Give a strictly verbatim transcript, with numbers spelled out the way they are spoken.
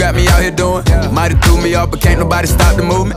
got me out here doing. Might have threw me off, but can't nobody stop the movement.